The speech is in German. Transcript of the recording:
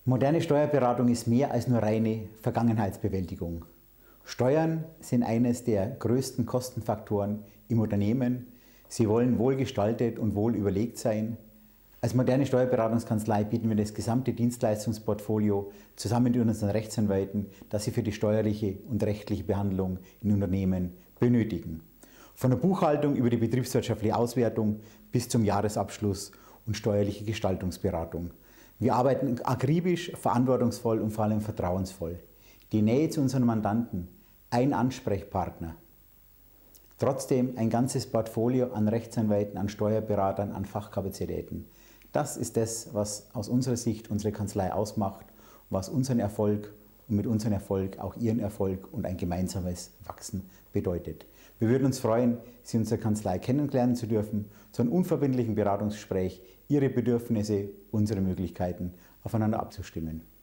Moderne Steuerberatung ist mehr als nur reine Vergangenheitsbewältigung. Steuern sind eines der größten Kostenfaktoren im Unternehmen. Sie wollen wohlgestaltet und wohl überlegt sein. Als moderne Steuerberatungskanzlei bieten wir das gesamte Dienstleistungsportfolio zusammen mit unseren Rechtsanwälten, das Sie für die steuerliche und rechtliche Behandlung in Unternehmen benötigen. Von der Buchhaltung über die betriebswirtschaftliche Auswertung bis zum Jahresabschluss und steuerliche Gestaltungsberatung. Wir arbeiten akribisch, verantwortungsvoll und vor allem vertrauensvoll. Die Nähe zu unseren Mandanten, ein Ansprechpartner. Trotzdem ein ganzes Portfolio an Rechtsanwälten, an Steuerberatern, an Fachkapazitäten. Das ist das, was aus unserer Sicht unsere Kanzlei ausmacht, was unseren Erfolg und mit unserem Erfolg auch Ihren Erfolg und ein gemeinsames Wachsen bedeutet. Wir würden uns freuen, Sie in unserer Kanzlei kennenlernen zu dürfen, zu einem unverbindlichen Beratungsgespräch, Ihre Bedürfnisse, unsere Möglichkeiten aufeinander abzustimmen.